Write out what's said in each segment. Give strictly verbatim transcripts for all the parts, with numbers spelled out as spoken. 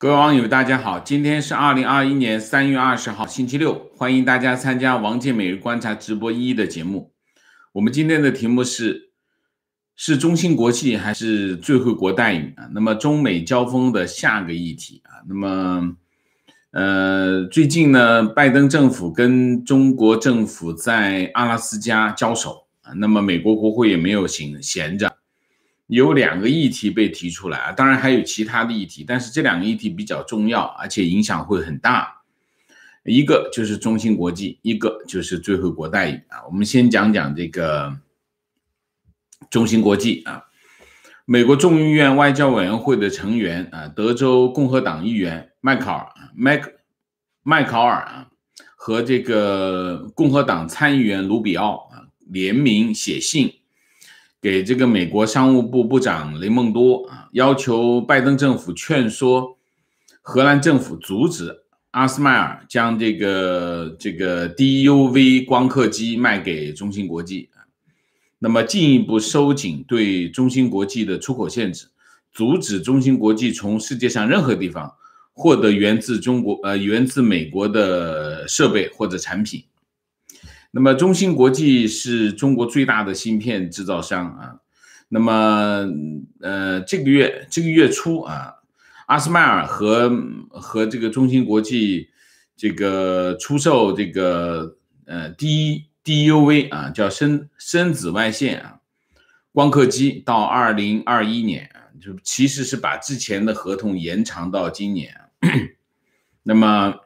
各位网友，大家好，今天是二零二一年三月二十号，星期六，欢迎大家参加王健每日观察直播一的节目。我们今天的题目是：是中芯国际还是最惠国待遇啊？那么中美交锋的下个议题啊，那么呃，最近呢，拜登政府跟中国政府在阿拉斯加交手啊，那么美国国会也没有闲闲着。有两个议题被提出来啊，当然还有其他的议题，但是这两个议题比较重要，而且影响会很大。一个就是中芯国际，一个就是最惠国待遇啊。我们先讲讲这个中芯国际啊。美国众议院外交委员会的成员啊，德州共和党议员麦考尔麦麦考尔啊，和这个共和党参议员卢比奥啊联名写信。给这个美国商务部部长雷蒙多啊，要求拜登政府劝说荷兰政府阻止阿斯麦尔将这个这个 D U V 光刻机卖给中芯国际，那么进一步收紧对中芯国际的出口限制，阻止中芯国际从世界上任何地方获得源自中国呃源自美国的设备或者产品。那么中芯国际是中国最大的芯片制造商啊。那么呃这个月这个月初啊，阿斯麦尔和和这个中芯国际这个出售这个呃 D D U V 啊，叫深深紫外线啊光刻机到二零二一年啊，就其实是把之前的合同延长到今年。那么。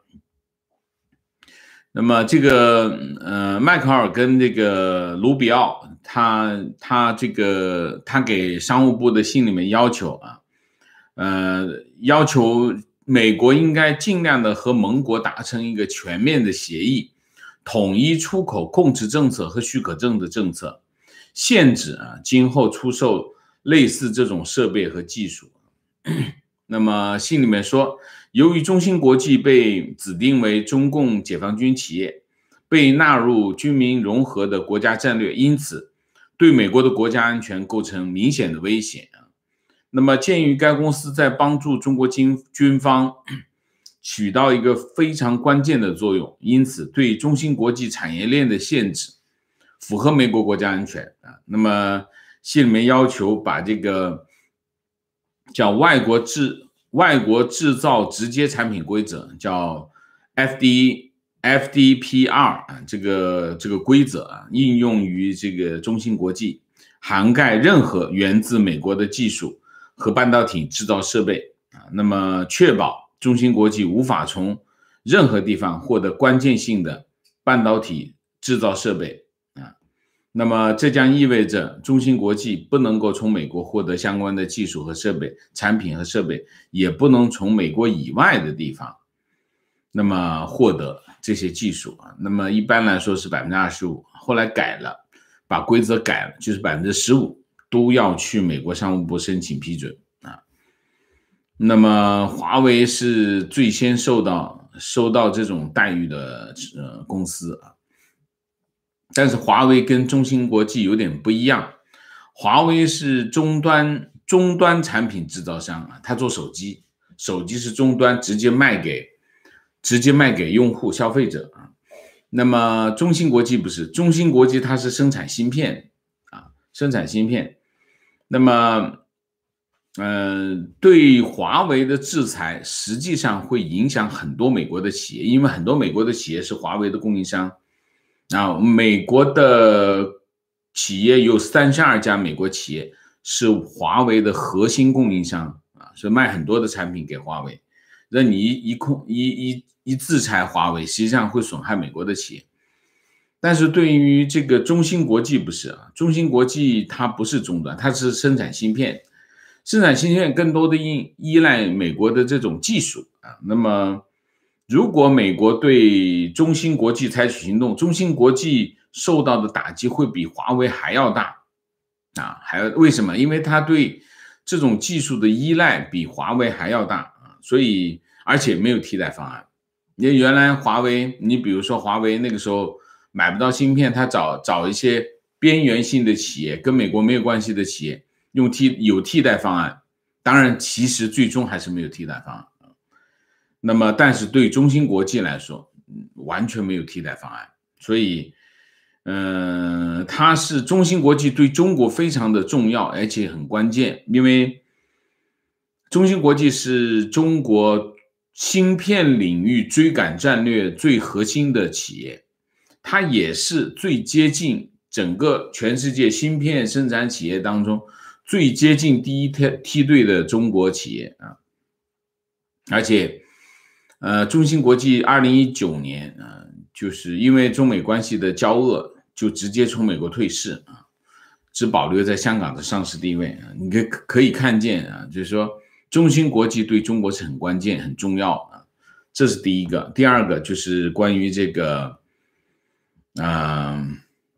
那么这个呃，迈克尔跟这个卢比奥，他他这个他给商务部的信里面要求啊，呃，要求美国应该尽量的和盟国达成一个全面的协议，统一出口控制政策和许可证的政策，限制啊今后出售类似这种设备和技术。那么信里面说，由于中芯国际被指定为中共解放军企业，被纳入军民融合的国家战略，因此对美国的国家安全构成明显的威胁。那么鉴于该公司在帮助中国军军方起到一个非常关键的作用，因此对中芯国际产业链的限制符合美国国家安全。那么信里面要求把这个叫外国制外国制造直接产品规则，叫 F D F D P R 啊，这个这个规则啊，应用于这个中芯国际，涵盖任何源自美国的技术和半导体制造设备啊，那么确保中芯国际无法从任何地方获得关键性的半导体制造设备。那么这将意味着中芯国际不能够从美国获得相关的技术和设备、产品和设备，也不能从美国以外的地方那么获得这些技术啊。那么一般来说是 百分之二十五， 后来改了，把规则改了，就是 百分之十五 都要去美国商务部申请批准啊。那么华为是最先受到收到这种待遇的呃公司啊。但是华为跟中芯国际有点不一样，华为是终端终端产品制造商啊，它做手机，手机是终端直接卖给直接卖给用户消费者啊。那么中芯国际不是，中芯国际它是生产芯片啊，生产芯片。那么呃，对华为的制裁实际上会影响很多美国的企业，因为很多美国的企业是华为的供应商。啊，美国的企业有三十二家美国企业是华为的核心供应商啊，所以卖很多的产品给华为。那你一一控一一一制裁华为，实际上会损害美国的企业。但是对于这个中芯国际不是啊，中芯国际它不是终端，它是生产芯片，生产芯片更多的依依赖美国的这种技术啊。那么如果美国对中芯国际采取行动，中芯国际受到的打击会比华为还要大啊！还要为什么？因为它对这种技术的依赖比华为还要大啊，所以而且没有替代方案。因为原来华为，你比如说华为那个时候买不到芯片，他找找一些边缘性的企业，跟美国没有关系的企业，用替有替代方案。当然，其实最终还是没有替代方案。 那么但是对中芯国际来说，完全没有替代方案，所以，嗯、呃，它是中芯国际对中国非常的重要，而且很关键，因为中芯国际是中国芯片领域追赶战略最核心的企业，它也是最接近整个全世界芯片生产企业当中最接近第一梯队的中国企业啊，而且，呃，中芯国际二零一九年啊、呃，就是因为中美关系的交恶，就直接从美国退市啊，只保留在香港的上市地位啊。你可可以看见啊，就是说中芯国际对中国是很关键、很重要啊，这是第一个。第二个就是关于这个，啊、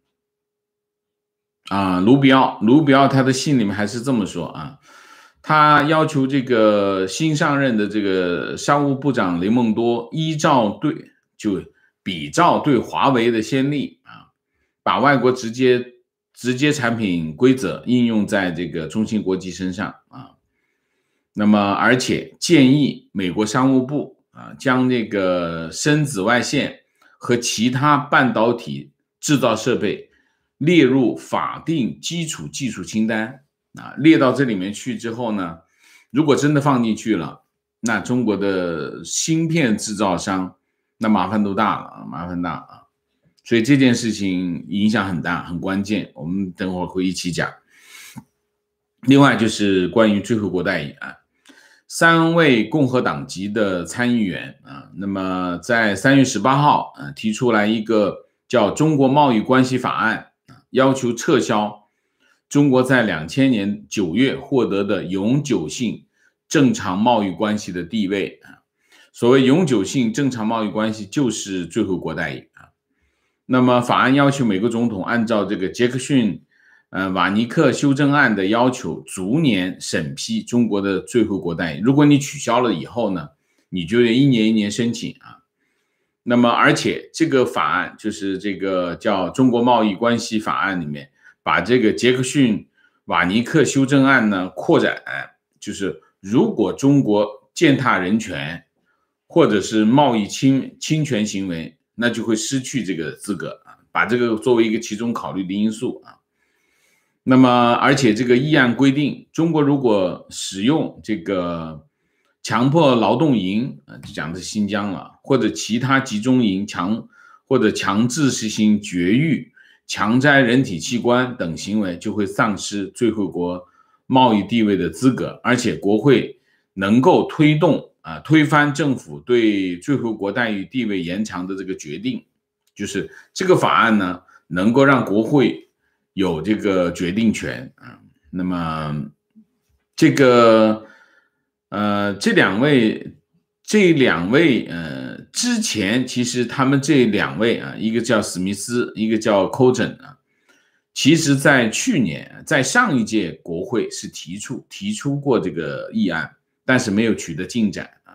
呃、啊，卢比奥，卢比奥他的信里面还是这么说啊。他要求这个新上任的这个商务部长雷蒙多依照对就比照对华为的先例啊，把外国直接直接产品规则应用在这个中芯国际身上啊。那么而且建议美国商务部啊将这个深紫外线和其他半导体制造设备列入法定基础技术清单。啊，列到这里面去之后呢，如果真的放进去了，那中国的芯片制造商那麻烦都大了啊，麻烦大啊，所以这件事情影响很大，很关键，我们等会儿会一起讲。另外就是关于最惠国待遇啊，三位共和党籍的参议员啊，那么在三月十八号啊提出来一个叫《中国贸易关系法案》，要求撤销中国在两千年九月获得的永久性正常贸易关系的地位啊，所谓永久性正常贸易关系就是最惠国待遇啊。那么法案要求美国总统按照这个杰克逊呃瓦尼克修正案的要求，逐年审批中国的最惠国待遇。如果你取消了以后呢，你就得一年一年申请啊。那么而且这个法案就是这个叫中国贸易关系法案里面，把这个杰克逊瓦尼克修正案呢扩展，就是如果中国践踏人权或者是贸易侵侵权行为，那就会失去这个资格啊，把这个作为一个其中考虑的因素啊。那么而且这个议案规定，中国如果使用这个强迫劳动营啊，就讲的是新疆了，或者其他集中营强或者强制实行绝育、强摘人体器官等行为，就会丧失最惠国贸易地位的资格，而且国会能够推动啊推翻政府对最惠国待遇地位延长的这个决定，就是这个法案呢能够让国会有这个决定权啊。那么这个呃这两位这两位呃之前其实他们这两位啊，一个叫史密斯，一个叫 Cotten 啊，其实在去年在上一届国会是提出提出过这个议案，但是没有取得进展啊。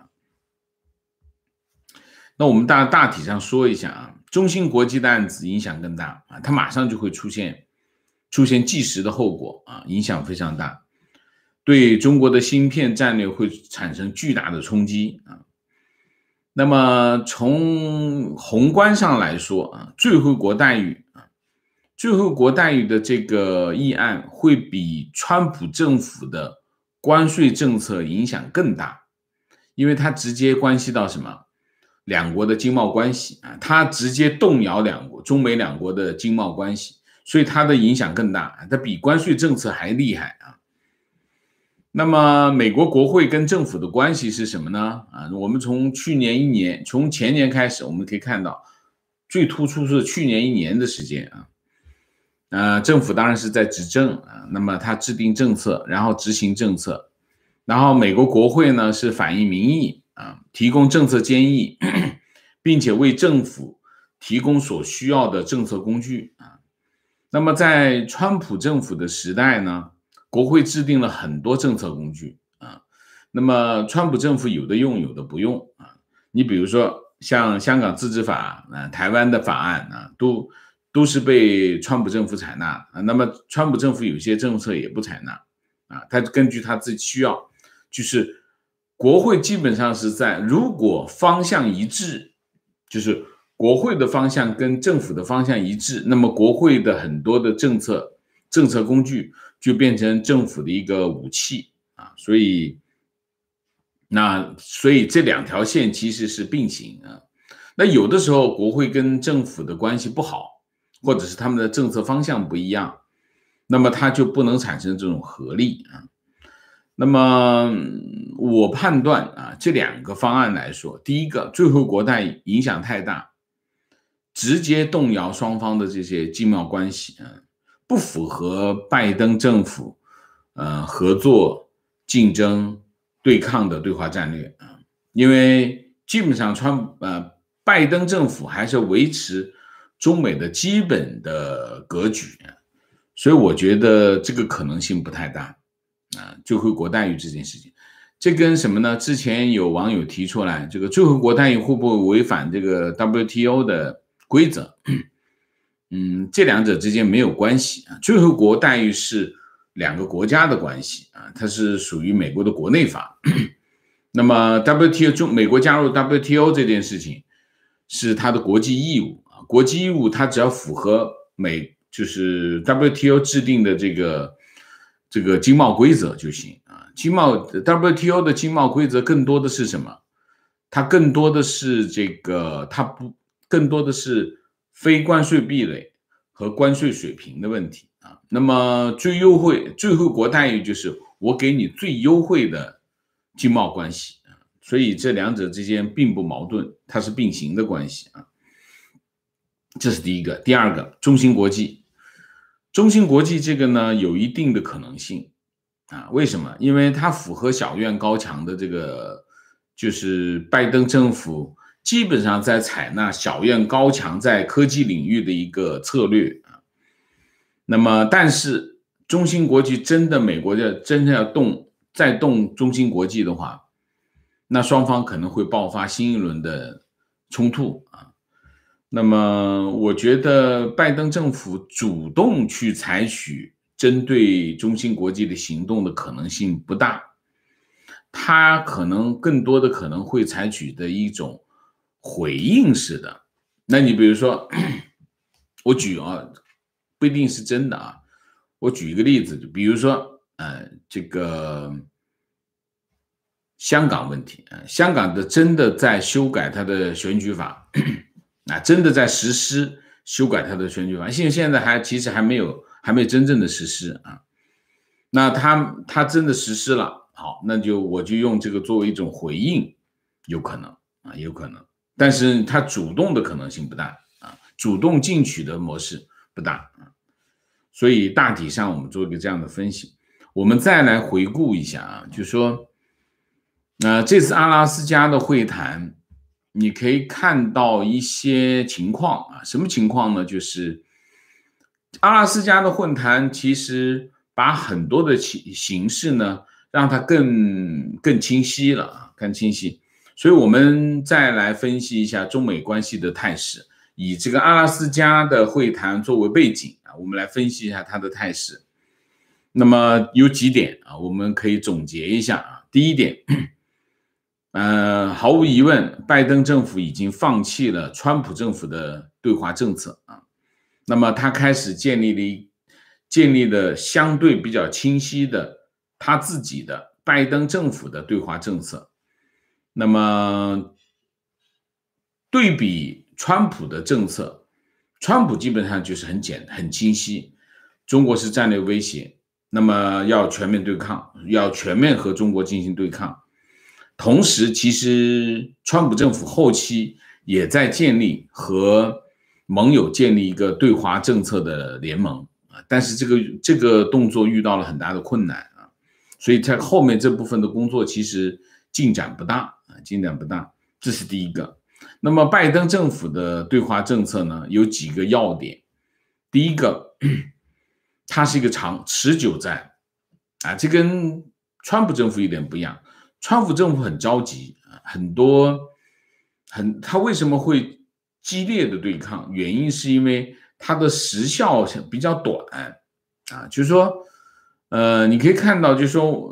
那我们大大体上说一下啊，中芯国际的案子影响更大啊，它马上就会出现出现即时的后果啊，影响非常大，对中国的芯片战略会产生巨大的冲击啊。那么从宏观上来说啊，最惠国待遇啊，最惠国待遇的这个议案会比川普政府的关税政策影响更大，因为它直接关系到什么？两国的经贸关系啊，它直接动摇两国中美两国的经贸关系，所以它的影响更大，它比关税政策还厉害啊。那么美国国会跟政府的关系是什么呢？啊，我们从去年一年，从前年开始，我们可以看到，最突出是去年一年的时间啊。呃，政府当然是在执政啊，那么他制定政策，然后执行政策，然后美国国会呢是反映民意啊，提供政策建议，并且为政府提供所需要的政策工具啊。那么在川普政府的时代呢，国会制定了很多政策工具啊，那么川普政府有的用，有的不用啊。你比如说像香港自治法啊、台湾的法案啊，都都是被川普政府采纳啊。那么川普政府有些政策也不采纳啊，他根据他自己需要，就是国会基本上是在如果方向一致，就是国会的方向跟政府的方向一致，那么国会的很多的政策政策工具就变成政府的一个武器啊，所以那所以这两条线其实是并行啊。那有的时候国会跟政府的关系不好，或者是他们的政策方向不一样，那么它就不能产生这种合力啊。那么我判断啊，这两个方案来说，第一个最惠国待影响太大，直接动摇双方的这些经贸关系啊，不符合拜登政府呃合作、竞争、对抗的对华战略啊。因为基本上川呃拜登政府还是维持中美的基本的格局，所以我觉得这个可能性不太大啊。最惠国待遇这件事情，这跟什么呢？之前有网友提出来，这个最惠国待遇会不会违反这个 W T O 的规则？嗯，这两者之间没有关系啊。最惠国待遇是两个国家的关系啊，它是属于美国的国内法。那么 W T O 中美国加入 W T O 这件事情是它的国际义务啊，国际义务它只要符合美就是 W T O 制定的这个这个经贸规则就行啊。经贸 W T O 的经贸规则更多的是什么？它更多的是这个它不更多的是非关税壁垒和关税水平的问题啊。那么最优惠最惠国待遇就是我给你最优惠的经贸关系啊，所以这两者之间并不矛盾，它是并行的关系啊。这是第一个。第二个，中芯国际，中芯国际这个呢有一定的可能性啊。为什么？因为它符合小院高墙的这个，就是拜登政府基本上在采纳小院高墙在科技领域的一个策略啊。那么，但是中芯国际真的美国的真的要动再动中芯国际的话，那双方可能会爆发新一轮的冲突啊。那么我觉得拜登政府主动去采取针对中芯国际的行动的可能性不大，他可能更多的可能会采取的一种回应式的。那你比如说，我举啊，不一定是真的啊，我举一个例子，就比如说呃这个香港问题啊，香港的真的在修改它的选举法。啊，真的在实施修改他的选举法，现现在还其实还没有还没有真正的实施啊。那他他真的实施了，好，那就我就用这个作为一种回应，有可能啊，有可能，但是他主动的可能性不大啊，主动进取的模式不大啊。所以大体上我们做一个这样的分析，我们再来回顾一下啊，就说，呃，这次阿拉斯加的会谈。你可以看到一些情况啊，什么情况呢？就是阿拉斯加的会谈其实把很多的形式呢，让它更更清晰了啊，更清晰。所以我们再来分析一下中美关系的态势，以这个阿拉斯加的会谈作为背景啊，我们来分析一下它的态势。那么有几点啊，我们可以总结一下啊。第一点。呃，毫无疑问，拜登政府已经放弃了川普政府的对华政策啊。那么他开始建立了建立了相对比较清晰的他自己的拜登政府的对华政策。那么对比川普的政策，川普基本上就是很简很清晰，中国是战略威胁，那么要全面对抗，要全面和中国进行对抗。同时，其实川普政府后期也在建立和盟友建立一个对华政策的联盟啊，但是这个这个动作遇到了很大的困难啊，所以在后面这部分的工作其实进展不大啊，进展不大，这是第一个。那么拜登政府的对华政策呢，有几个要点。第一个，它是一个长持久战啊，这跟川普政府有点不一样。川普政府很着急，很多很他为什么会激烈的对抗？原因是因为它的时效比较短啊，就是说，呃，你可以看到，就是说，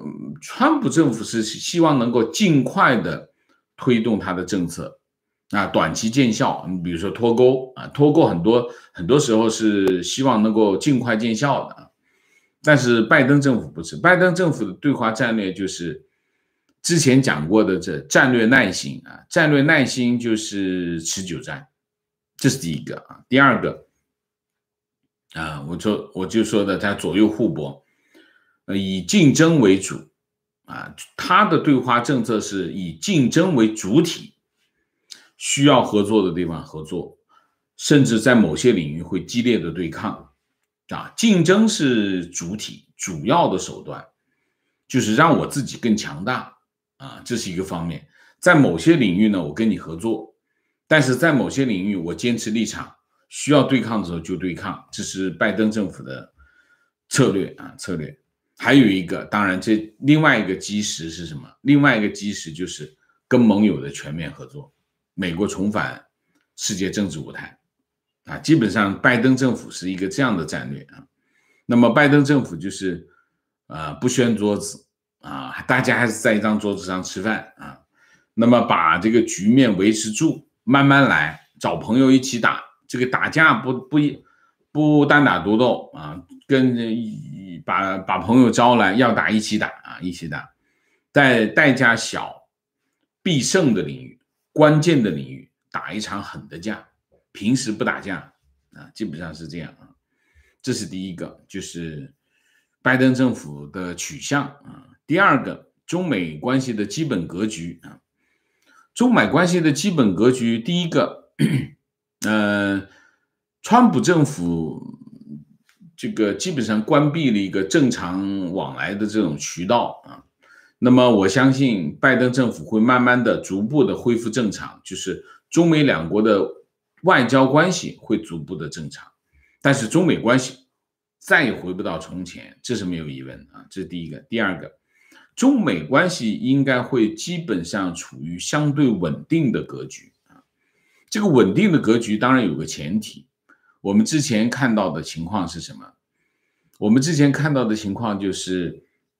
川普政府是希望能够尽快的推动他的政策，啊，短期见效。你比如说脱钩啊，脱钩很多很多时候是希望能够尽快见效的。但是拜登政府不是，拜登政府的对华战略就是之前讲过的这战略耐心啊，战略耐心就是持久战，这是第一个啊。第二个啊，我说我就说的它左右互搏，呃，以竞争为主啊，它的对华政策是以竞争为主体，需要合作的地方合作，甚至在某些领域会激烈的对抗。啊，竞争是主体主要的手段，就是让我自己更强大啊，这是一个方面。在某些领域呢，我跟你合作，但是在某些领域我坚持立场，需要对抗的时候就对抗，这是拜登政府的策略啊，策略。还有一个，当然这另外一个基石是什么？另外一个基石就是跟盟友的全面合作，美国重返世界政治舞台。啊，基本上拜登政府是一个这样的战略啊。那么拜登政府就是呃不掀桌子啊，大家还是在一张桌子上吃饭啊。那么把这个局面维持住，慢慢来，找朋友一起打。这个打架不不不单打独斗啊，跟把把朋友招来，要打一起打啊，一起打，在代价小、必胜的领域、关键的领域打一场狠的架。平时不打架啊，基本上是这样啊。这是第一个，就是拜登政府的取向啊。第二个，中美关系的基本格局啊。中美关系的基本格局，第一个，呃，川普政府这个基本上关闭了一个正常往来的这种渠道啊。那么我相信拜登政府会慢慢的、逐步的恢复正常，就是中美两国的外交关系会逐步的正常，但是中美关系再也回不到从前，这是没有疑问啊，这是第一个。第二个，中美关系应该会基本上处于相对稳定的格局啊。这个稳定的格局当然有个前提，我们之前看到的情况是什么？我们之前看到的情况就是，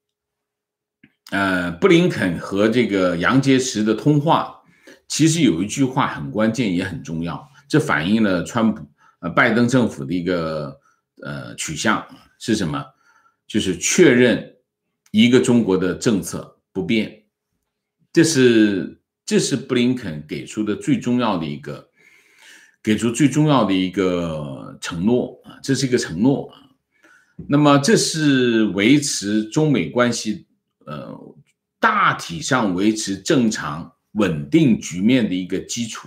呃，布林肯和这个杨洁篪的通话，其实有一句话很关键也很重要。这反映了川普呃拜登政府的一个呃取向是什么？就是确认一个中国的政策不变，这是这是布林肯给出的最重要的一个给出最重要的一个承诺啊，这是一个承诺啊。那么这是维持中美关系呃大体上维持正常稳定局面的一个基础。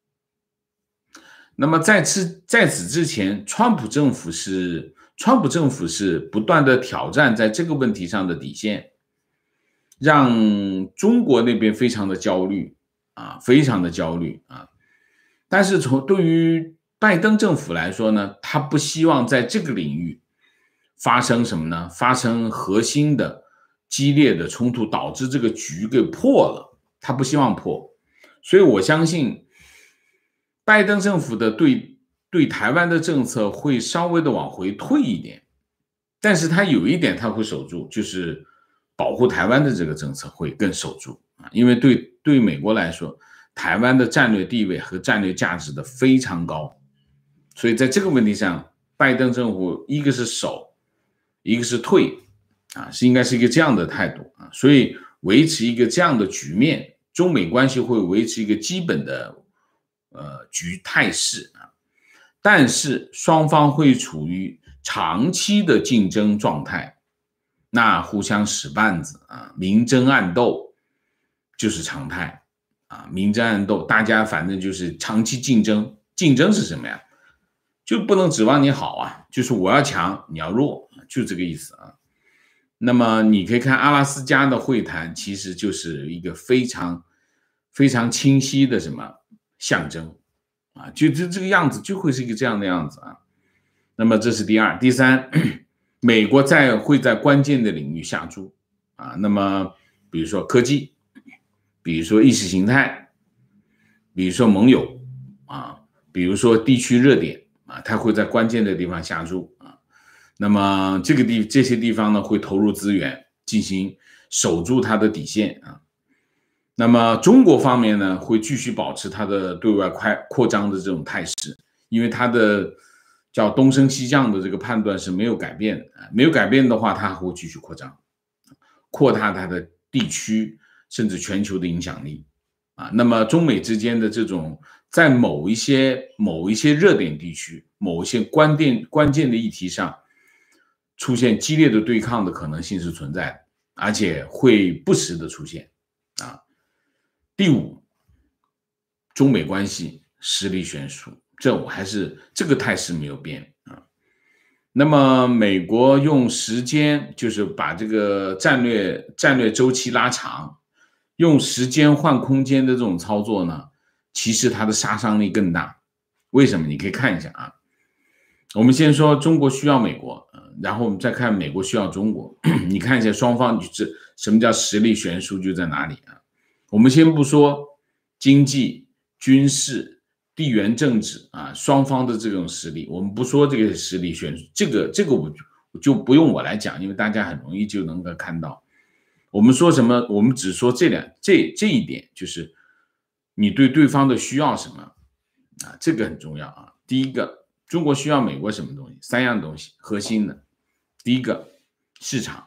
那么在此在此之前，川普政府是川普政府是不断的挑战在这个问题上的底线，让中国那边非常的焦虑啊，非常的焦虑啊。但是从对于拜登政府来说呢，他不希望在这个领域发生什么呢？发生核心的激烈的冲突，导致这个局给破了，他不希望破。所以我相信拜登政府的对对台湾的政策会稍微的往回退一点，但是他有一点他会守住，就是保护台湾的这个政策会更守住啊，因为对对美国来说，台湾的战略地位和战略价值的非常高，所以在这个问题上，拜登政府一个是守，一个是退啊，是应该是一个这样的态度啊，所以维持一个这样的局面，中美关系会维持一个基本的呃局态势啊，但是双方会处于长期的竞争状态，那互相使绊子啊，明争暗斗就是常态啊，明争暗斗，大家反正就是长期竞争，竞争是什么呀？就不能指望你好啊，就是我要强，你要弱，就这个意思啊。那么你可以看阿拉斯加的会谈，其实就是一个非常非常清晰的什么象征啊，就就这个样子，就会是一个这样的样子啊。那么这是第二，第三，美国在会在关键的领域下注啊。那么比如说科技，比如说意识形态，比如说盟友啊，比如说地区热点啊，它会在关键的地方下注啊。那么这个地这些地方呢，会投入资源进行守住它的底线啊。那么中国方面呢，会继续保持它的对外快扩张的这种态势，因为它的叫东升西降的这个判断是没有改变的，没有改变的话，它还会继续扩张，扩大它的地区甚至全球的影响力啊。那么中美之间的这种在某一些某一些热点地区、某一些关键关键的议题上出现激烈的对抗的可能性是存在的，而且会不时的出现啊。第五，中美关系实力悬殊，这我还是这个态势没有变啊。那么美国用时间，就是把这个战略战略周期拉长，用时间换空间的这种操作呢，其实它的杀伤力更大。为什么？你可以看一下啊。我们先说中国需要美国，然后我们再看美国需要中国。你看一下双方，这什么叫实力悬殊就在哪里啊？我们先不说经济、军事、地缘政治啊，双方的这种实力，我们不说这个实力悬殊，这个这个我就就不用我来讲，因为大家很容易就能够看到。我们说什么？我们只说这两这这一点，就是你对对方的需要什么啊，这个很重要啊。第一个，中国需要美国什么东西？三样东西，核心的。第一个，市场。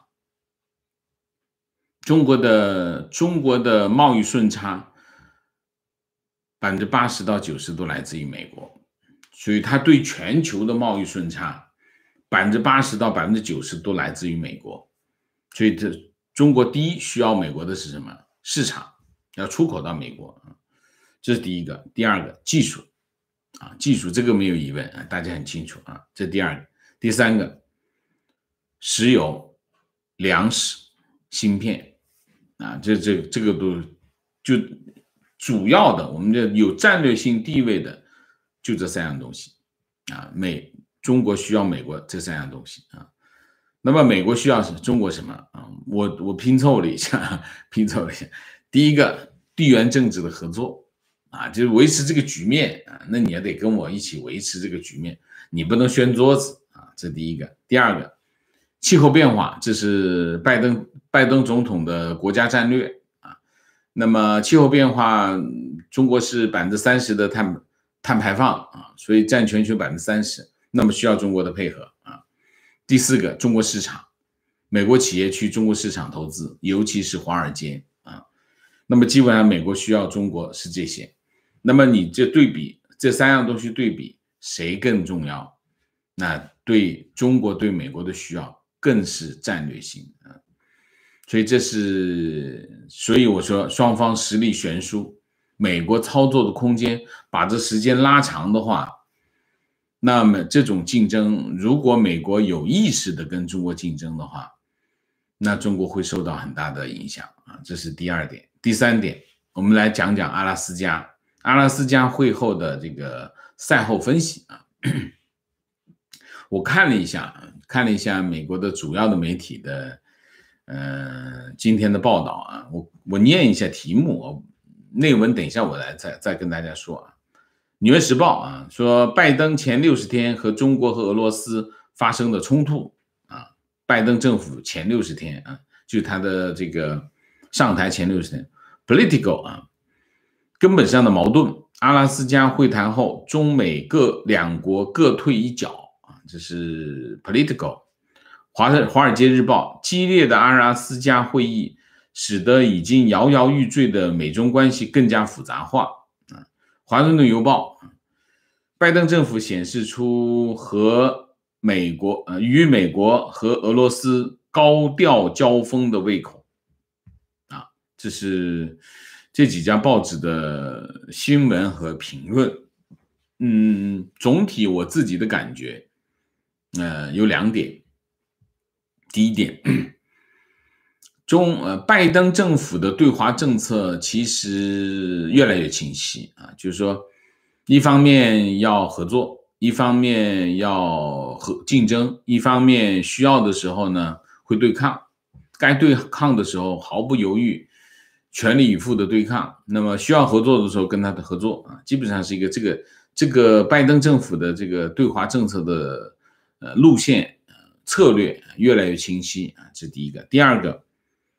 中国的中国的贸易顺差百分之八十到九十都来自于美国，所以它对全球的贸易顺差百分之八十到百分之九十都来自于美国，所以这中国第一需要美国的是什么？市场，要出口到美国，这是第一个。第二个，技术啊，技术这个没有疑问啊，大家很清楚啊，这第二个。第三个，石油、粮食、芯片。啊，这这这个都就主要的，我们的有战略性地位的就这三样东西啊。美中国需要美国这三样东西啊。那么美国需要中国什么啊？我我拼凑了一下，拼凑了一下。第一个，地缘政治的合作啊，就是维持这个局面啊，那你也得跟我一起维持这个局面，你不能掀桌子啊，这第一个。第二个，气候变化，这是拜登拜登总统的国家战略啊。那么气候变化，中国是百分之三十的碳碳排放啊，所以占全球百分之三十，那么需要中国的配合啊。第四个，中国市场，美国企业去中国市场投资，尤其是华尔街啊。那么基本上美国需要中国是这些。那么你这对比这三样东西对比，谁更重要？那对中国对美国的需要更是战略性啊，所以这是，所以我说双方实力悬殊，美国操作的空间把这时间拉长的话，那么这种竞争，如果美国有意识的跟中国竞争的话，那中国会受到很大的影响啊，这是第二点。第三点，我们来讲讲阿拉斯加，阿拉斯加会后的这个赛后分析啊。我看了一下，看了一下美国的主要的媒体的，呃，今天的报道啊，我我念一下题目，内文等一下我来再再跟大家说啊。纽约时报啊说，拜登前六十天和中国和俄罗斯发生的冲突啊，拜登政府前六十天啊，就是他的这个上台前六十天 ，political 啊，根本上的矛盾，阿拉斯加会谈后，中美各两国各退一脚。这是 Political， 华尔华尔街日报，激烈的阿拉斯加会议使得已经摇摇欲坠的美中关系更加复杂化。华盛顿邮报，拜登政府显示出和美国呃与美国和俄罗斯高调交锋的胃口。啊，这是这几家报纸的新闻和评论。嗯，总体我自己的感觉。呃，有两点。第一点，中呃拜登政府的对华政策其实越来越清晰啊，就是说，一方面要合作，一方面要和竞争，一方面需要的时候呢会对抗，该对抗的时候毫不犹豫，全力以赴的对抗，那么需要合作的时候跟他的合作啊，基本上是一个这个这个拜登政府的这个对华政策的。呃，路线、呃、策略越来越清晰啊，这是第一个。第二个，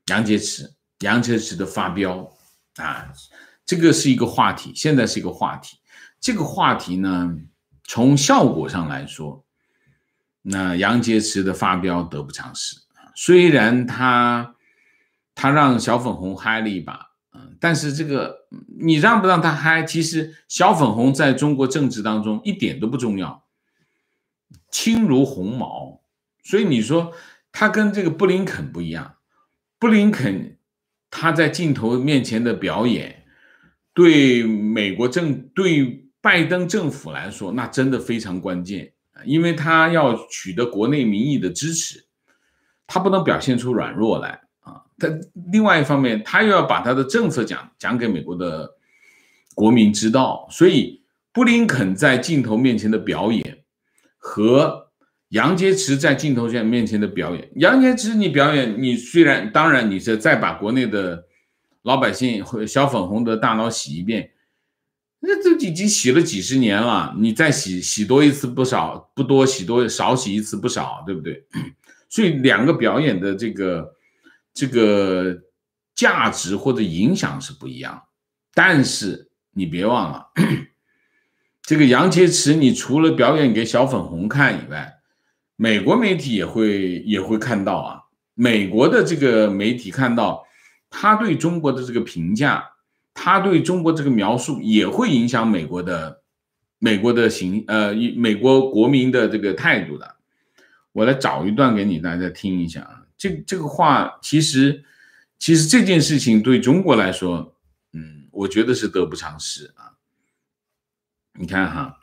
杨洁篪，杨洁篪的发飙啊，这个是一个话题，现在是一个话题。这个话题呢，从效果上来说，那杨洁篪的发飙得不偿失。虽然他他让小粉红嗨了一把，嗯，但是这个你让不让他嗨，其实小粉红在中国政治当中一点都不重要，轻如鸿毛。所以你说他跟这个布林肯不一样，布林肯他在镜头面前的表演，对美国政对拜登政府来说，那真的非常关键，因为他要取得国内民意的支持，他不能表现出软弱来啊。他另外一方面，他又要把他的政策讲讲给美国的国民知道，所以布林肯在镜头面前的表演和杨洁篪在镜头面前的表演，杨洁篪你表演，你虽然当然你是再把国内的老百姓和小粉红的大脑洗一遍，那这已经洗了几十年了，你再洗洗多一次不少，不多洗多少洗一次不少，对不对？所以两个表演的这个这个价值或者影响是不一样，但是你别忘了，这个杨洁篪你除了表演给小粉红看以外，美国媒体也会也会看到啊，美国的这个媒体看到他对中国的这个评价，他对中国这个描述也会影响美国的美国的行呃美国国民的这个态度的。我来找一段给你大家听一下啊，这这个话其实其实这件事情对中国来说，嗯，我觉得是得不偿失啊。你看哈。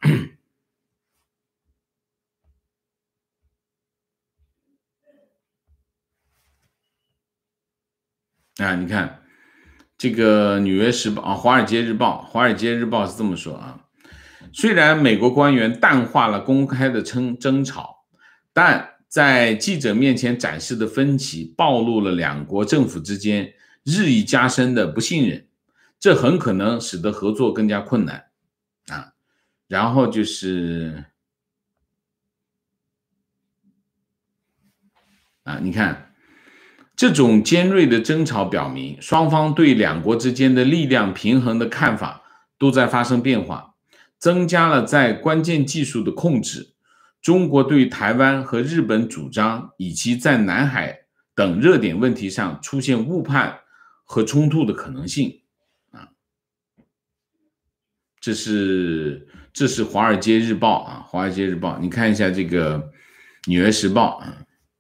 啊，你看这个《纽约时报》啊，《华尔街日报》，《华尔街日报》是这么说啊：虽然美国官员淡化了公开的争争吵，但在记者面前展示的分歧，暴露了两国政府之间日益加深的不信任，这很可能使得合作更加困难啊。然后就是啊，你看。这种尖锐的争吵表明，双方对两国之间的力量平衡的看法都在发生变化，增加了在关键技术的控制、中国对台湾和日本主张以及在南海等热点问题上出现误判和冲突的可能性。啊，这是这是《华尔街日报》啊，《华尔街日报》，你看一下这个《纽约时报》啊。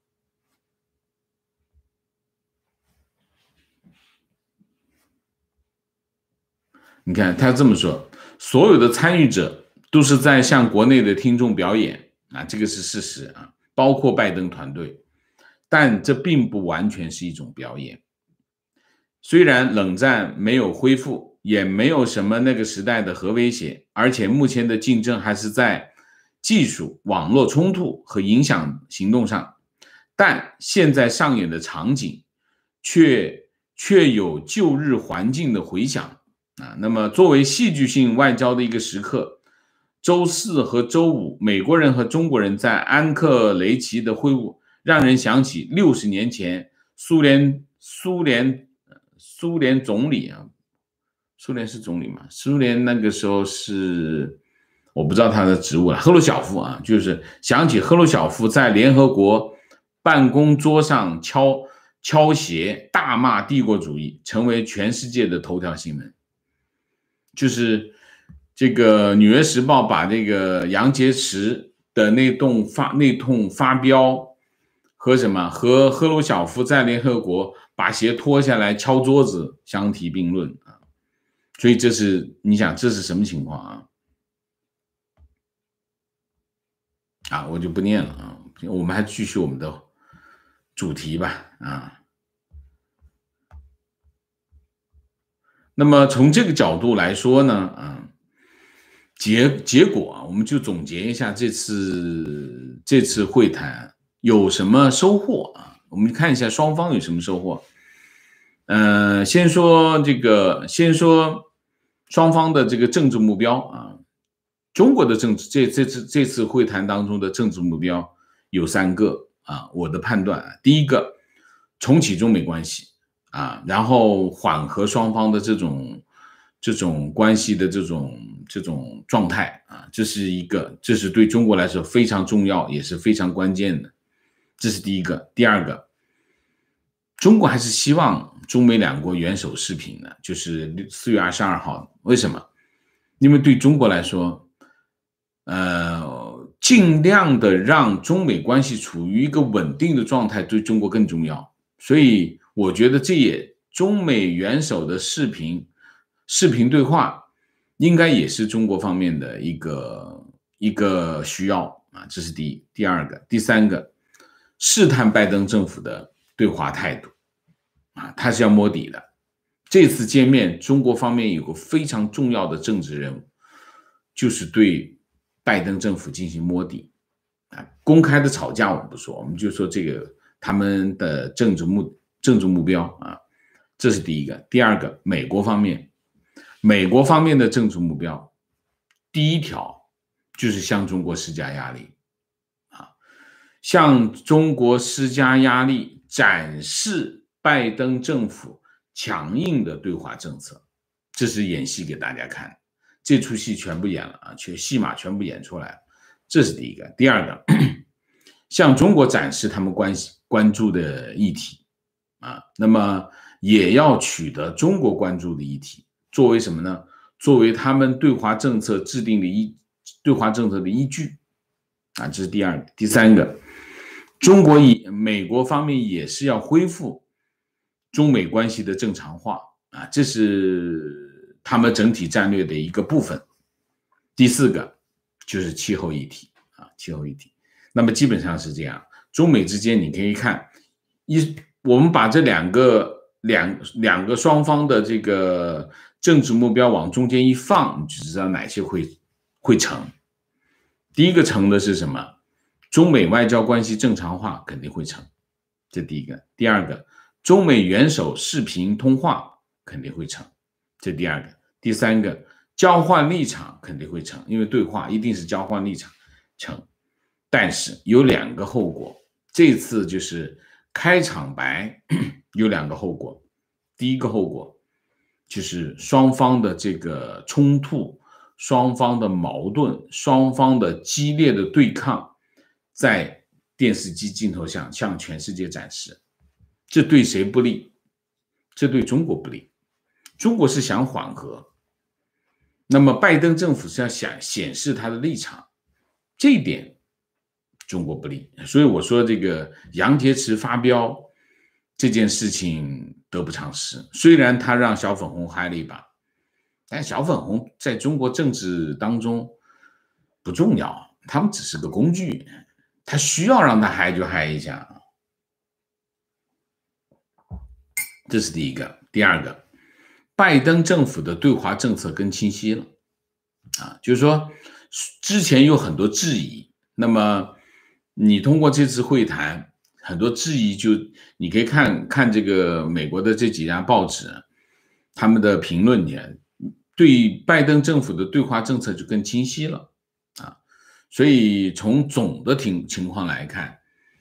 你看他这么说，所有的参与者都是在向国内的听众表演啊，这个是事实啊，包括拜登团队，但这并不完全是一种表演。虽然冷战没有恢复，也没有什么那个时代的核威胁，而且目前的竞争还是在技术、网络冲突和影响行动上，但现在上演的场景却却有旧日环境的回响。啊，那么作为戏剧性外交的一个时刻，周四和周五，美国人和中国人在安克雷奇的会晤，让人想起六十年前苏联苏联苏联总理啊，苏联是总理嘛？苏联那个时候是我不知道他的职务了，赫鲁晓夫啊，就是想起赫鲁晓夫在联合国办公桌上敲敲鞋，大骂帝国主义，成为全世界的头条新闻。就是这个《纽约时报》把这个杨洁篪的那通发那通发飙和什么和赫鲁晓夫在联合国把鞋脱下来敲桌子相提并论啊，所以这是你想这是什么情况啊？啊，我就不念了啊，我们还继续我们的主题吧啊。那么从这个角度来说呢，啊，结结果啊，我们就总结一下这次这次会谈有什么收获啊？我们看一下双方有什么收获。呃，先说这个，先说双方的这个政治目标啊。中国的政治这这次这次会谈当中的政治目标有三个啊，我的判断啊，第一个，重启中美关系啊，然后缓和双方的这种这种关系的这种这种状态啊，这是一个，这是对中国来说非常重要，也是非常关键的，这是第一个。第二个，中国还是希望中美两国元首视频的，就是四月二十二号。为什么？因为对中国来说，呃，尽量的让中美关系处于一个稳定的状态，对中国更重要。所以我觉得这也中美元首的视频视频对话，应该也是中国方面的一个一个需要啊，这是第一。第二个，第三个，试探拜登政府的对华态度啊，他是要摸底的。这次见面，中国方面有个非常重要的政治任务，就是对拜登政府进行摸底啊。公开的吵架我们不说，我们就说这个他们的政治目政治目标啊，这是第一个。第二个，美国方面，美国方面的政治目标，第一条就是向中国施加压力啊，向中国施加压力，展示拜登政府强硬的对华政策，这是演戏给大家看，这出戏全部演了啊，全戏码全部演出来了，这是第一个。第二个，向中国展示他们关系关注的议题啊，那么也要取得中国关注的议题，作为什么呢？作为他们对华政策制定的依对华政策的依据啊，这是第二个。第三个，中国以美国方面也是要恢复中美关系的正常化啊，这是他们整体战略的一个部分。第四个就是气候议题啊，气候议题。那么基本上是这样，中美之间你可以看一，我们把这两个两两个双方的这个政治目标往中间一放，你就知道哪些会会成。第一个成的是什么？中美外交关系正常化肯定会成，这第一个。第二个，中美元首视频通话肯定会成，这第二个。第三个，交换立场肯定会成，因为对话一定是交换立场成。但是有两个后果，这次就是开场白有两个后果。第一个后果就是双方的这个冲突，双方的矛盾，双方的激烈的对抗，在电视机镜头上向全世界展示，这对谁不利？这对中国不利。中国是想缓和，那么拜登政府是要想显示他的立场，这一点中国不利。所以我说这个杨洁篪发飙这件事情得不偿失，虽然他让小粉红嗨了一把，但小粉红在中国政治当中不重要，他们只是个工具，他需要让他嗨就嗨一下。这是第一个。第二个，拜登政府的对华政策更清晰了啊，就是说之前有很多质疑，那么你通过这次会谈，很多质疑就你可以看看这个美国的这几家报纸他们的评论，对拜登政府的对华政策就更清晰了啊。所以从总的情情况来看，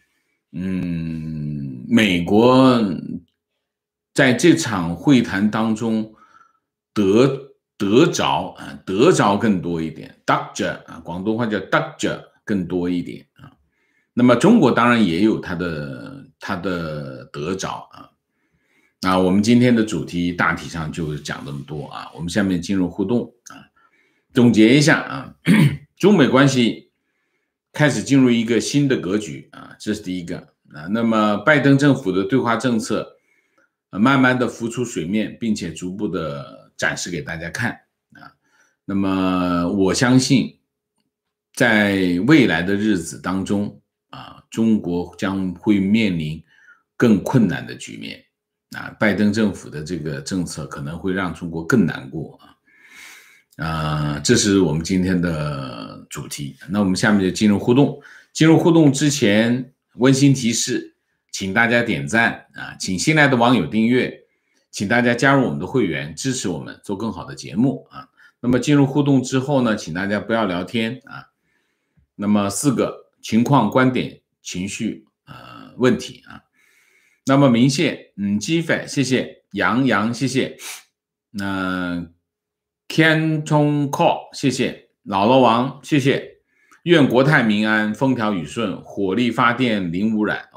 嗯，美国在这场会谈当中得得着啊，得着更多一点，得着啊，广东话叫得着更多一点啊。那么中国当然也有它的它的得着啊。啊，我们今天的主题大体上就讲这么多啊。我们下面进入互动啊，总结一下啊，中美关系开始进入一个新的格局啊，这是第一个啊。那么拜登政府的对华政策慢慢的浮出水面，并且逐步的展示给大家看啊。那么我相信，在未来的日子当中啊，中国将会面临更困难的局面啊。拜登政府的这个政策可能会让中国更难过啊。啊，这是我们今天的主题。那我们下面就进入互动。进入互动之前，温馨提示，请大家点赞啊，请新来的网友订阅，请大家加入我们的会员，支持我们做更好的节目啊。那么进入互动之后呢，请大家不要聊天啊。那么四个情况、观点、情绪呃问题啊。 那么明谢，嗯，基粉，谢谢，杨洋，谢谢，那 Ken Chong Call， 谢谢，老罗王，谢谢，愿国泰民安，风调雨顺，火力发电零污染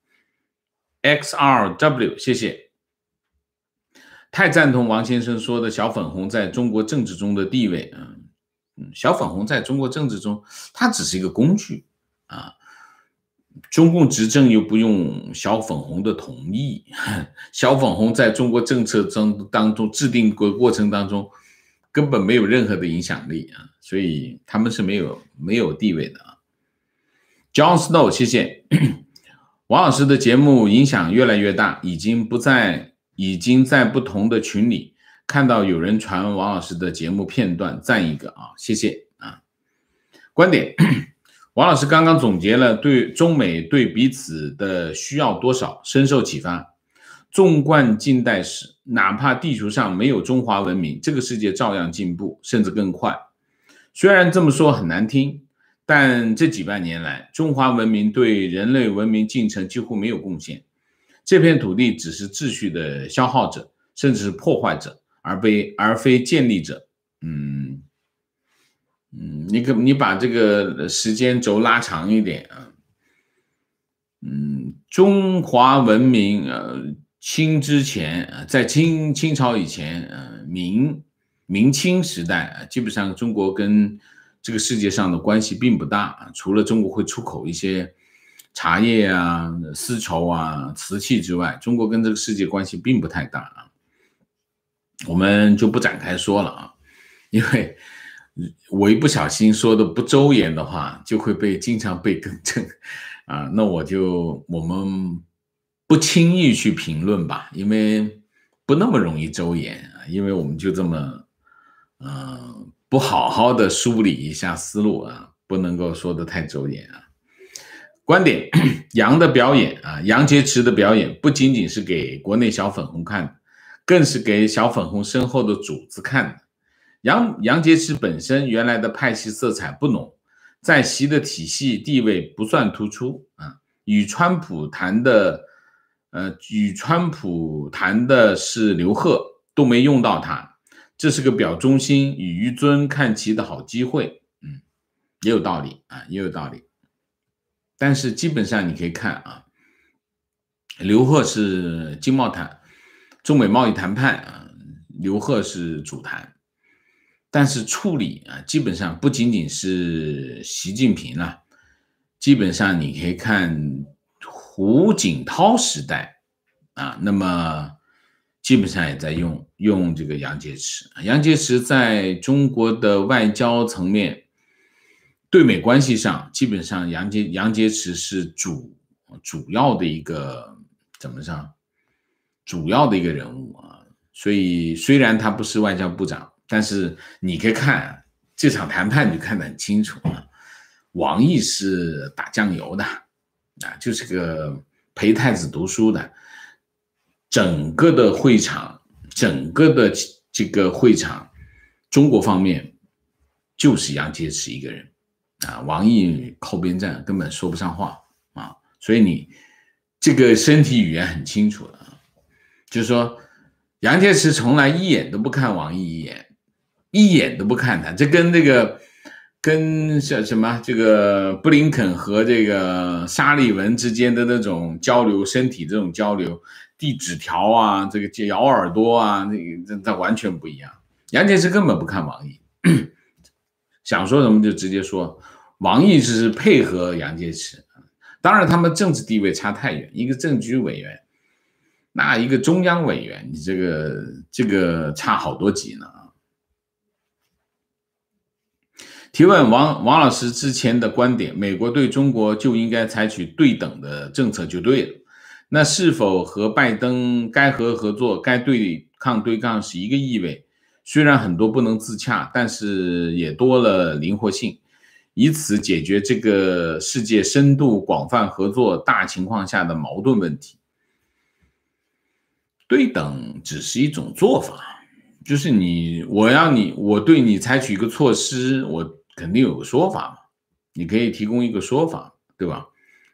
，OK。X R W， 谢谢。太赞同王先生说的小粉红在中国政治中的地位，嗯，小粉红在中国政治中，它只是一个工具啊。中共执政又不用小粉红的同意，小粉红在中国政策当中制定过程当中根本没有任何的影响力啊，所以他们是没有没有地位的啊。John Snow， 谢谢。王老师的节目影响越来越大，已经不在已经在不同的群里看到有人传王老师的节目片段，赞一个啊，谢谢啊。观点，王老师刚刚总结了对中美对彼此的需要多少，深受启发。纵观近代史，哪怕地球上没有中华文明，这个世界照样进步，甚至更快。虽然这么说很难听，但这几百年来，中华文明对人类文明进程几乎没有贡献。这片土地只是秩序的消耗者，甚至是破坏者，而非而非建立者。嗯嗯，你可你把这个时间轴拉长一点啊。嗯，中华文明呃清之前，在清清朝以前，呃明明清时代，基本上中国跟这个世界上的关系并不大，除了中国会出口一些茶叶啊、丝绸啊、瓷器之外，中国跟这个世界关系并不太大啊。我们就不展开说了啊，因为我一不小心说的不周延的话，就会被经常被更正啊。那我就我们不轻易去评论吧，因为不那么容易周延啊，因为我们就这么嗯。呃不好好的梳理一下思路啊，不能够说的太周延啊。观点，杨的表演啊，杨洁篪的表演不仅仅是给国内小粉红看的，更是给小粉红身后的主子看的。杨杨洁篪本身原来的派系色彩不浓，在习的体系地位不算突出啊。与川普谈的，呃，与川普谈的是刘鹤，都没用到他。这是个表忠心与于尊看齐的好机会，嗯，也有道理啊，也有道理。但是基本上你可以看啊，刘鹤是经贸谈，中美贸易谈判啊，刘鹤是主谈，但是处理啊，基本上不仅仅是习近平了、啊，基本上你可以看胡锦涛时代啊，那么。基本上也在用用这个杨洁篪，杨洁篪在中国的外交层面，对美关系上，基本上杨洁杨洁篪是主主要的一个怎么说？主要的一个人物啊。所以虽然他不是外交部长，但是你可以看这场谈判，你就看得很清楚啊。王毅是打酱油的啊，就是个陪太子读书的。整个的会场，整个的这个会场，中国方面就是杨洁篪一个人啊，王毅靠边站，根本说不上话啊。所以你这个身体语言很清楚的啊，就是说杨洁篪从来一眼都不看王毅一眼，一眼都不看他，这跟这个跟像什么这个布林肯和这个沙利文之间的那种交流，身体这种交流。递纸条啊，这个咬耳朵啊，那个这这完全不一样。杨洁篪根本不看王毅，想说什么就直接说。王毅只是配合杨洁篪，当然他们政治地位差太远，一个政局委员，那一个中央委员，你这个这个差好多级呢。提问王王老师之前的观点，美国对中国就应该采取对等的政策就对了。那是否和拜登该和合作该对抗对抗是一个意味？虽然很多不能自洽，但是也多了灵活性，以此解决这个世界深度广泛合作大情况下的矛盾问题。对等只是一种做法，就是你我要你我对你采取一个措施，我肯定有个说法嘛，你可以提供一个说法，对吧？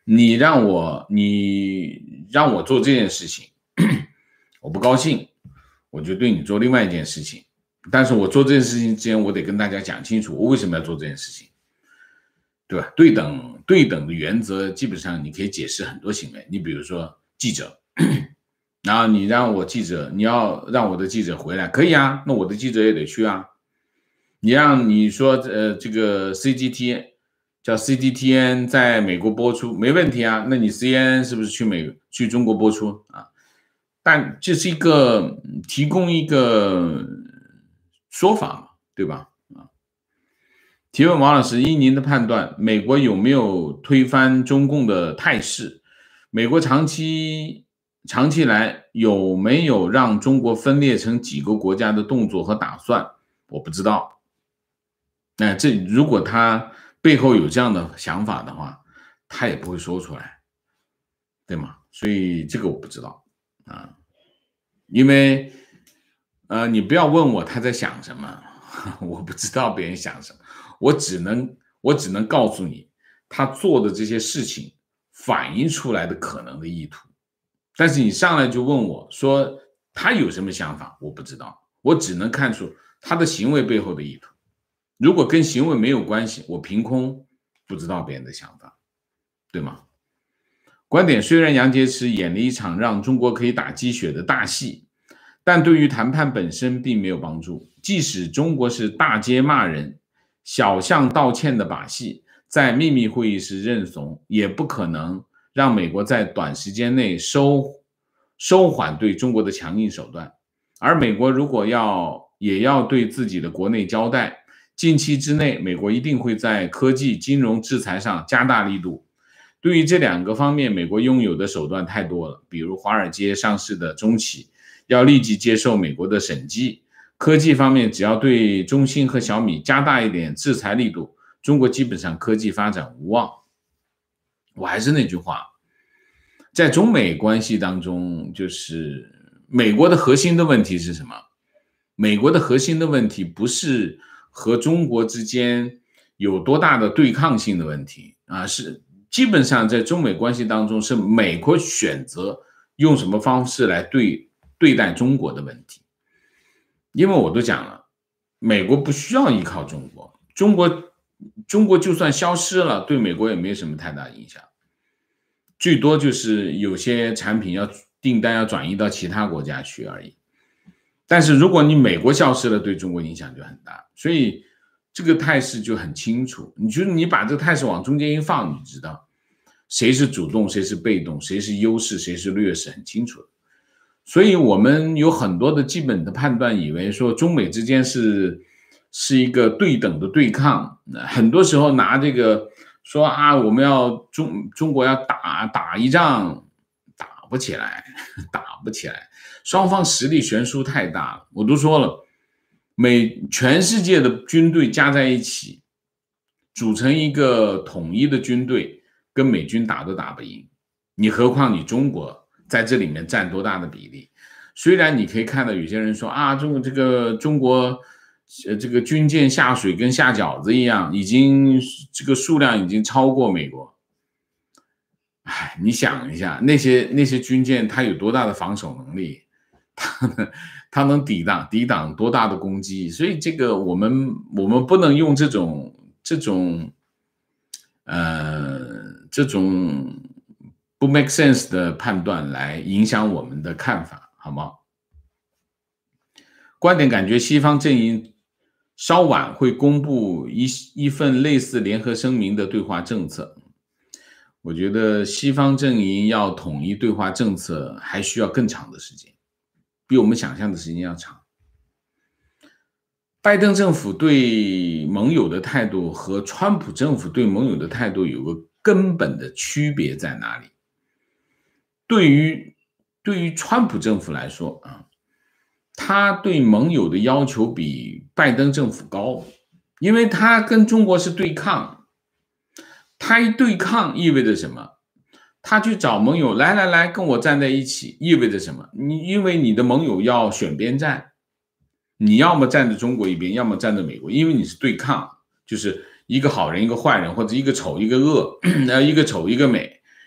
你让我你让我做这件事情，我不高兴，我就对你做另外一件事情。但是我做这件事情之前，我得跟大家讲清楚，我为什么要做这件事情，对吧？对等对等的原则，基本上你可以解释很多行为。你比如说记者，然后你让我记者，你要让我的记者回来，可以啊，那我的记者也得去啊。你让你说呃这个 C G T 叫 C G T N 在美国播出没问题啊，那你 C N N 是不是去美去中国播出啊？但这是一个提供一个说法嘛，对吧？啊，提问王老师，依您的判断，美国有没有推翻中共的态势？美国长期长期来有没有让中国分裂成几个国家的动作和打算？我不知道。那这如果他背后有这样的想法的话，他也不会说出来，对吗？所以这个我不知道啊，因为呃，你不要问我他在想什么，我不知道别人想什么，我只能我只能告诉你，他做的这些事情反映出来的可能的意图。但是你上来就问我说他有什么想法，我不知道，我只能看出他的行为背后的意图。如果跟行为没有关系，我凭空不知道别人的想法，对吗？观点，虽然杨洁篪演了一场让中国可以打鸡血的大戏，但对于谈判本身并没有帮助。即使中国是大街骂人、小巷道歉的把戏，在秘密会议时认怂，也不可能让美国在短时间内收收缓对中国的强硬手段。而美国如果要也要对自己的国内交代，近期之内，美国一定会在科技、金融制裁上加大力度。对于这两个方面，美国拥有的手段太多了，比如华尔街上市的中企要立即接受美国的审计，科技方面只要对中兴和小米加大一点制裁力度，中国基本上科技发展无望。我还是那句话，在中美关系当中，就是美国的核心的问题是什么？美国的核心的问题不是和中国之间有多大的对抗性的问题啊，是基本上在中美关系当中，是美国选择用什么方式来对对待中国的问题。因为我都讲了，美国不需要依靠中国，中国中国就算消失了，对美国也没什么太大影响，最多就是有些产品要订单要转移到其他国家去而已。但是如果你美国消失了，对中国影响就很大，所以这个态势就很清楚。你觉得你把这个态势往中间一放，你知道谁是主动，谁是被动，谁是优势，谁是劣势，很清楚的。所以我们有很多的基本的判断，以为说中美之间是是一个对等的对抗，很多时候拿这个说啊，我们要中中国要打打一仗，打不起来，打不起来。双方实力悬殊太大了，我都说了，美全世界的军队加在一起，组成一个统一的军队，跟美军打都打不赢，你何况你中国在这里面占多大的比例？虽然你可以看到有些人说啊，中国这个中国呃这个军舰下水跟下饺子一样，已经这个数量已经超过美国。哎，你想一下，那些那些军舰它有多大的防守能力？它能它能抵挡抵挡多大的攻击？所以这个我们我们不能用这种这种呃这种不 make sense 的判断来影响我们的看法，好吗？观点感觉西方阵营稍晚会公布一一份类似联合声明的对华政策。我觉得西方阵营要统一对华政策还需要更长的时间，比我们想象的时间要长。拜登政府对盟友的态度和川普政府对盟友的态度有个根本的区别在哪里？对于对于川普政府来说啊，他对盟友的要求比拜登政府高，因为他跟中国是对抗。他一对抗意味着什么？他去找盟友，来来来，跟我站在一起，意味着什么？你因为你的盟友要选边站，你要么站在中国一边，要么站在美国，因为你是对抗，就是一个好人一个坏人，或者一个丑一个恶，一个丑一个美，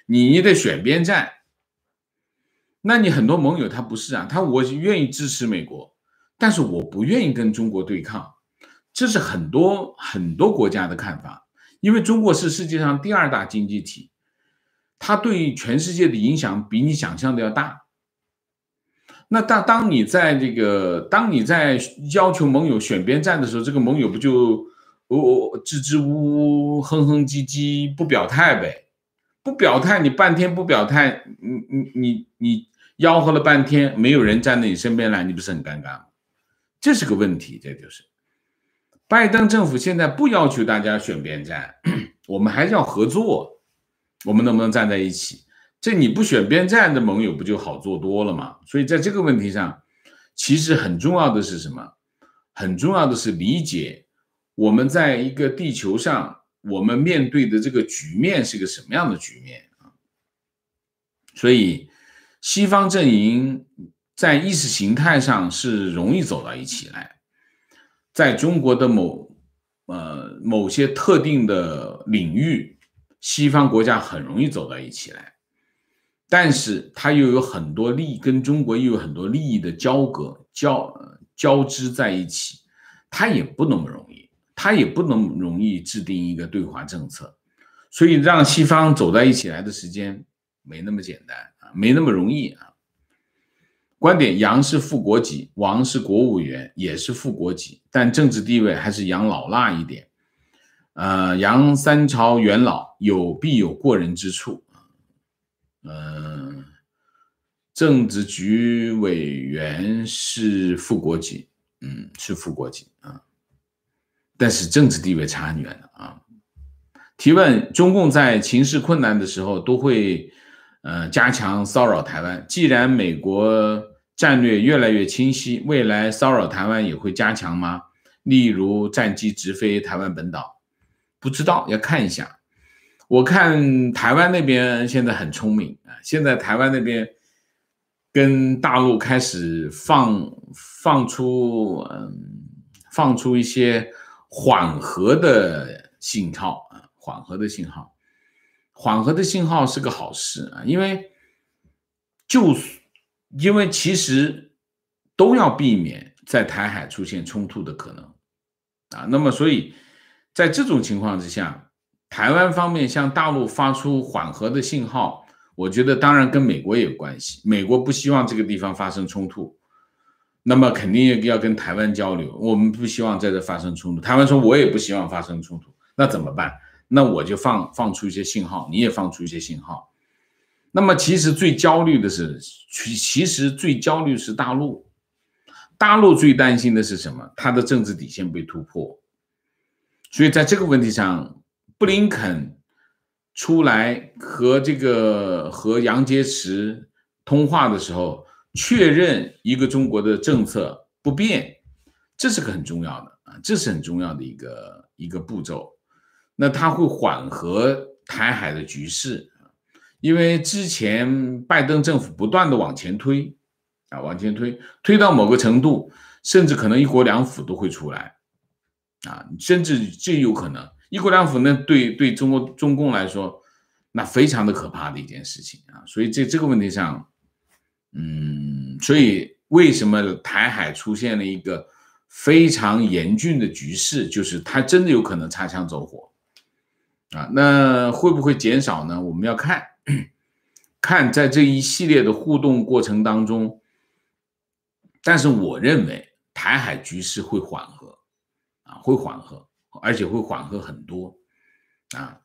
你得选边站。那你很多盟友他不是啊，他我愿意支持美国，但是我不愿意跟中国对抗，这是很多很多国家的看法。因为中国是世界上第二大经济体，它对全世界的影响比你想象的要大。那当当你在这个当你在要求盟友选边站的时候，这个盟友不就哦支支吾吾、哼哼唧唧不表态呗？不表态，你半天不表态，你你你你吆喝了半天，没有人站在你身边来，你不是很尴尬吗？这是个问题，这就是。拜登政府现在不要求大家选边站，我们还是要合作，我们能不能站在一起？这你不选边站的盟友不就好做多了吗？所以在这个问题上，其实很重要的是什么？很重要的是理解我们在一个地球上，我们面对的这个局面是个什么样的局面啊？所以西方阵营在意识形态上是容易走到一起来。在中国的某呃某些特定的领域，西方国家很容易走到一起来，但是它又有很多利益，跟中国又有很多利益的交割交交织在一起，它也不那么容易，它也不能容易制定一个对华政策，所以让西方走在一起来的时间没那么简单啊，没那么容易啊。观点：杨是副国级，王是国务员，也是副国级，但政治地位还是杨老辣一点。呃，杨三朝元老，有必有过人之处。呃，政治局委员是副国级，嗯，是副国级啊，但是政治地位差很远了啊。提问：中共在情势困难的时候都会呃加强骚扰台湾，既然美国战略越来越清晰，未来骚扰台湾也会加强吗？例如战机直飞台湾本岛，不知道，要看一下。我看台湾那边现在很聪明啊，现在台湾那边跟大陆开始放放出嗯放出一些缓和的信号啊，缓和的信号，缓和的信号是个好事啊，因为就因为其实都要避免在台海出现冲突的可能啊，那么所以在这种情况之下，台湾方面向大陆发出缓和的信号，我觉得当然跟美国也有关系，美国不希望这个地方发生冲突，那么肯定要跟台湾交流，我们不希望在这发生冲突，台湾说我也不希望发生冲突，那怎么办？那我就放放出一些信号，你也放出一些信号。那么其实最焦虑的是，其实最焦虑是大陆，大陆最担心的是什么？他的政治底线被突破。所以在这个问题上，布林肯出来和这个和杨洁篪通话的时候，确认一个中国的政策不变，这是个很重要的啊，这是很重要的一个一个步骤。那它会缓和台海的局势，因为之前拜登政府不断的往前推啊，往前推，推到某个程度，甚至可能一国两府都会出来啊，甚至这有可能一国两府呢，对对中国中共来说，那非常的可怕的一件事情啊。所以这这个问题上，嗯，所以为什么台海出现了一个非常严峻的局势，就是它真的有可能擦枪走火。啊，那会不会减少呢？我们要看，看在这一系列的互动过程当中，但是我认为台海局势会缓和，啊，会缓和，而且会缓和很多，啊。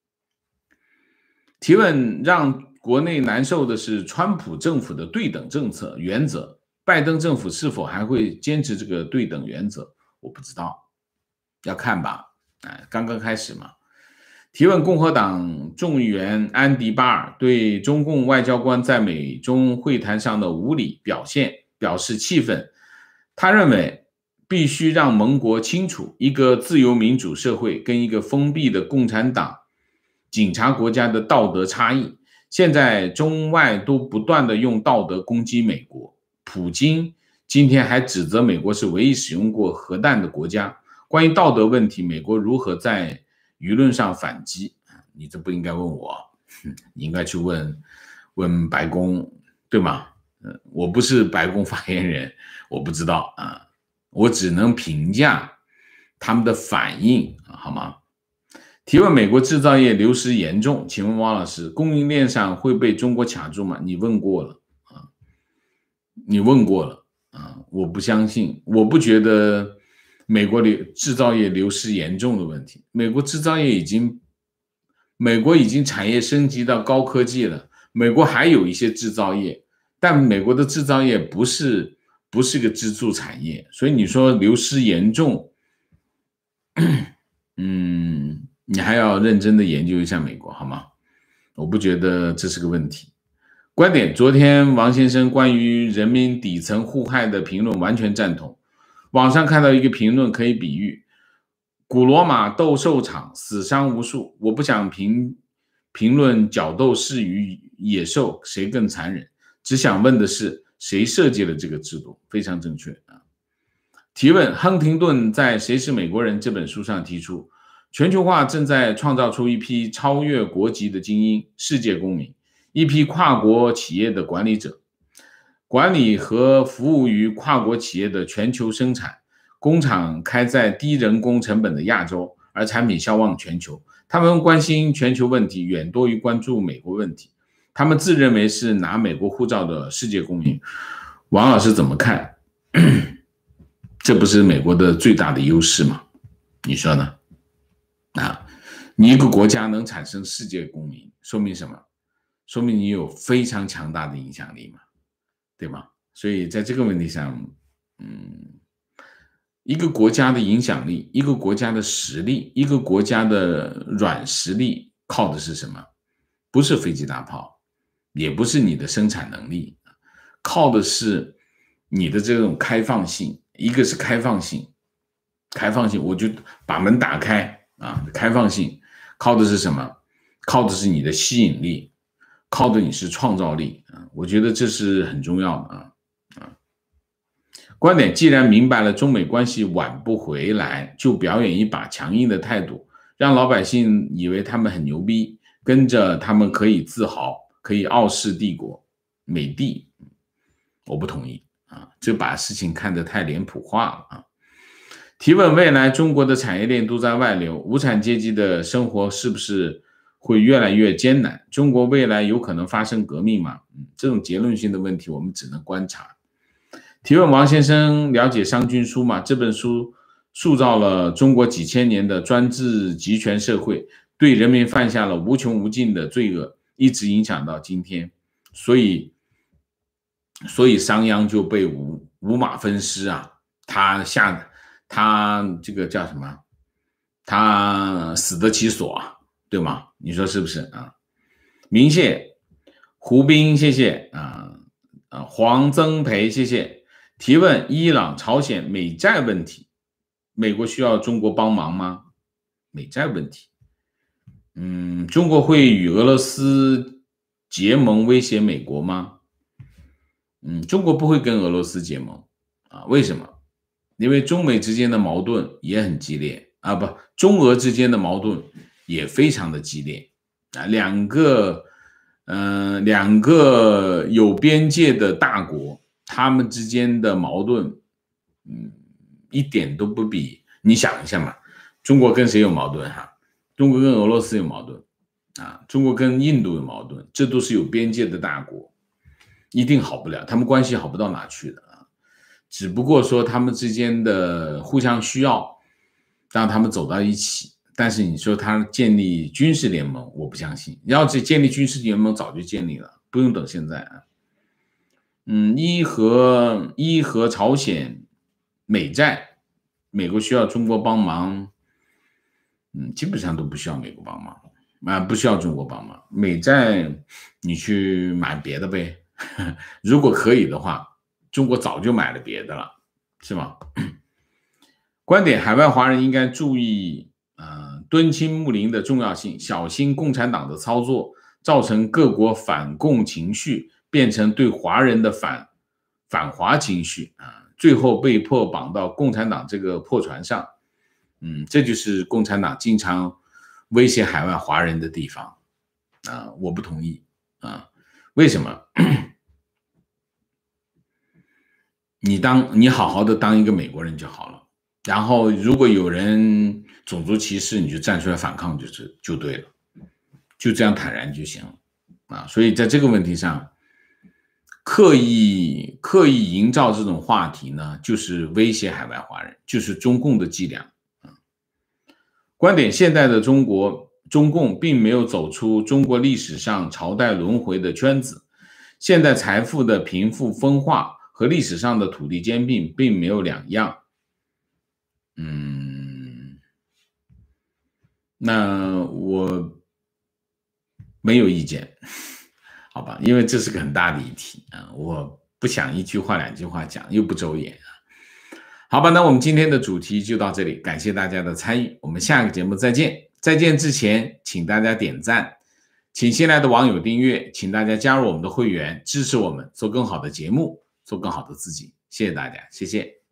提问：让国内难受的是川普政府的对等政策原则，拜登政府是否还会坚持这个对等原则？我不知道，要看吧，哎，刚刚开始嘛。提问：共和党众议员安迪巴尔对中共外交官在美中会谈上的无理表现表示气愤。他认为必须让盟国清楚一个自由民主社会跟一个封闭的共产党警察国家的道德差异。现在中外都不断的用道德攻击美国，普京今天还指责美国是唯一使用过核弹的国家。关于道德问题，美国如何在舆论上反击？你这不应该问我， 你应该去问问白宫，对吗？呃，我不是白宫发言人，我不知道啊，我只能评价他们的反应，好吗？提问：美国制造业流失严重，请问王老师，供应链上会被中国卡住吗？你问过了啊，你问过了啊，我不相信，我不觉得美国流制造业流失严重的问题。美国制造业已经，美国已经产业升级到高科技了，美国还有一些制造业，但美国的制造业不是不是个支柱产业，所以你说流失严重，嗯。你还要认真的研究一下美国，好吗？我不觉得这是个问题。观点：昨天王先生关于人民底层互害的评论完全赞同。网上看到一个评论可以比喻：古罗马斗兽场死伤无数。我不想评评论角斗士与野兽谁更残忍，只想问的是谁设计了这个制度？非常正确啊。提问：亨廷顿在《谁是美国人》这本书上提出，全球化正在创造出一批超越国籍的精英、世界公民，一批跨国企业的管理者，管理和服务于跨国企业的全球生产。工厂开在低人工成本的亚洲，而产品销往全球。他们关心全球问题远多于关注美国问题。他们自认为是拿美国护照的世界公民。王老师怎么看？这不是美国的最大的优势吗？你说呢？啊，你一个国家能产生世界公民，说明什么？说明你有非常强大的影响力嘛，对吗？所以在这个问题上，嗯，一个国家的影响力，一个国家的实力，一个国家的软实力，靠的是什么？不是飞机大炮，也不是你的生产能力，靠的是你的这种开放性。一个是开放性，开放性，我就把门打开。啊，开放性靠的是什么？靠的是你的吸引力，靠的你是创造力啊！我觉得这是很重要的啊啊！观点：既然明白了中美关系挽不回来，就表演一把强硬的态度，让老百姓以为他们很牛逼，跟着他们可以自豪，可以傲视帝国美帝。我不同意啊！这把事情看得太脸谱化了啊！提问：未来中国的产业链都在外流，无产阶级的生活是不是会越来越艰难？中国未来有可能发生革命吗？嗯，这种结论性的问题我们只能观察。提问：王先生了解商君书吗？这本书塑造了中国几千年的专制集权社会，对人民犯下了无穷无尽的罪恶，一直影响到今天。所以所以商鞅就被五五马分尸啊，他下他这个叫什么？他死得其所啊，对吗？你说是不是啊？明谢胡斌，谢谢啊啊，黄增培，谢谢。提问：伊朗、朝鲜美债问题，美国需要中国帮忙吗？美债问题，嗯，中国会与俄罗斯结盟威胁美国吗？嗯，中国不会跟俄罗斯结盟啊？为什么？因为中美之间的矛盾也很激烈啊，不，中俄之间的矛盾也非常的激烈啊，两个，嗯、呃，两个有边界的大国，他们之间的矛盾，嗯，一点都不比。你想一下嘛，中国跟谁有矛盾哈？中国跟俄罗斯有矛盾啊，中国跟印度有矛盾，这都是有边界的大国，一定好不了，他们关系好不到哪去的。只不过说他们之间的互相需要让他们走到一起，但是你说他建立军事联盟，我不相信。要是建立军事联盟早就建立了，不用等现在啊。嗯，伊和伊和朝鲜美债，美国需要中国帮忙，嗯，基本上都不需要美国帮忙啊，不需要中国帮忙。美债你去买别的呗，如果可以的话。中国早就买了别的了，是吗？观点：海外华人应该注意，呃，敦亲睦邻的重要性，小心共产党的操作造成各国反共情绪变成对华人的反反华情绪啊、呃，最后被迫绑到共产党这个破船上。嗯，这就是共产党经常威胁海外华人的地方啊，我不同意啊。为什么？你当你好好的当一个美国人就好了，然后如果有人种族歧视，你就站出来反抗就是就对了，就这样坦然就行了啊。所以在这个问题上，刻意刻意营造这种话题呢，就是威胁海外华人，就是中共的伎俩啊。观点：现代的中国中共并没有走出中国历史上朝代轮回的圈子，现代财富的贫富分化和历史上的土地兼并并没有两样。嗯，那我没有意见，好吧，因为这是个很大的议题啊，我不想一句话两句话讲，又不周延啊。好吧，那我们今天的主题就到这里，感谢大家的参与，我们下个节目再见。再见之前，请大家点赞，请新来的网友订阅，请大家加入我们的会员，支持我们做更好的节目，做更好的自己。谢谢大家，谢谢。